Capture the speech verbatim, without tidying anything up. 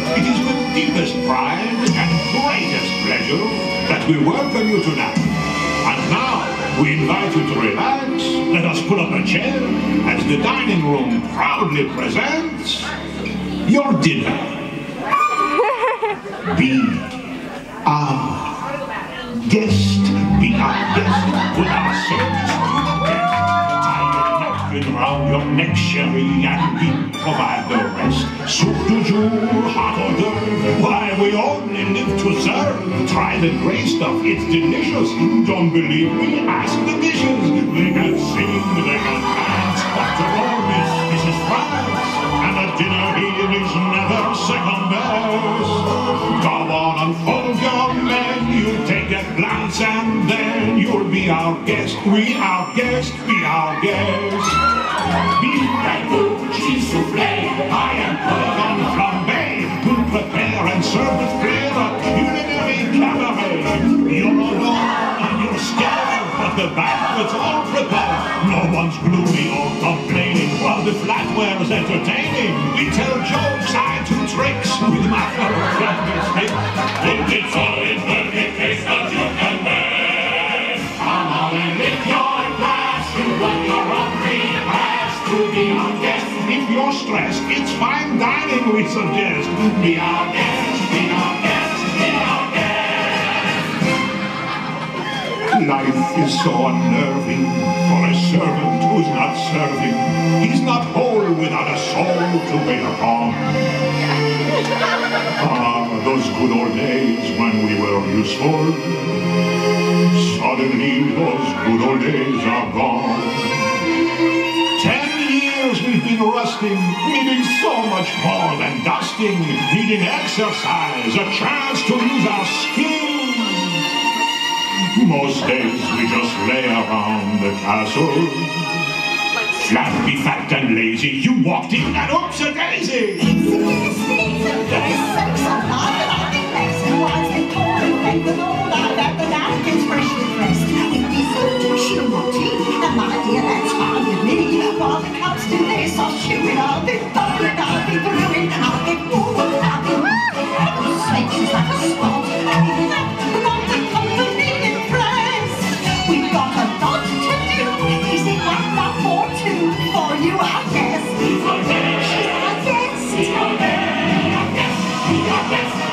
It is with deepest pride and greatest pleasure that we welcome you tonight. And now, we invite you to relax. Let us pull up a chair as the dining room proudly presents your dinner. Be our guest. Be our guest with our service. Round your neck, sherry, and we provide the rest. Soup du jour, hot hors d'oeuvre, why we only live to serve. Try the gray stuff, it's delicious. Don't believe me, ask the dishes. They can sing, they can dance. After all this, this is France, and a dinner here is never second best. Come on, unfold your menu, take a glance, and then you'll be our guest. We our guest, be our guest. Beef ragout, cheese soufflé, I am pudding and flambé. We'll prepare and serve with flair a culinary cabaret. You're alone and you're scared, but the banquet's all prepared. No one's gloomy or complaining while the flatware's entertaining. We tell jokes, I do tricks with my fellow friends. Hold it solid, but it tastes that you can bear. Come on and lift your glass to what you're hungry. To be our guest. If you're stressed, it's fine dining we suggest. Be our guest, be our guest, be our guest. Life is so unnerving for a servant who's not serving. He's not whole without a soul to wait upon. Ah, those good old days when we were useful. Suddenly those good old days are gone. We've been rusting, needing so much more than dusting, needing exercise, a chance to use our skills. Most days we just lay around the castle, flabby, fat and lazy. You walked in and oops a daisy. While the cops do this, I'll shoot it, I'll be bubbling, I'll be brewing, I'll be moving, I'll be moving. Snakes is like a spot, and even that, we want the company impressed. We've got a lot to do, is it not enough for two, for you, I guess. She's our guest, she's our guest, she's our guest, she's our guest.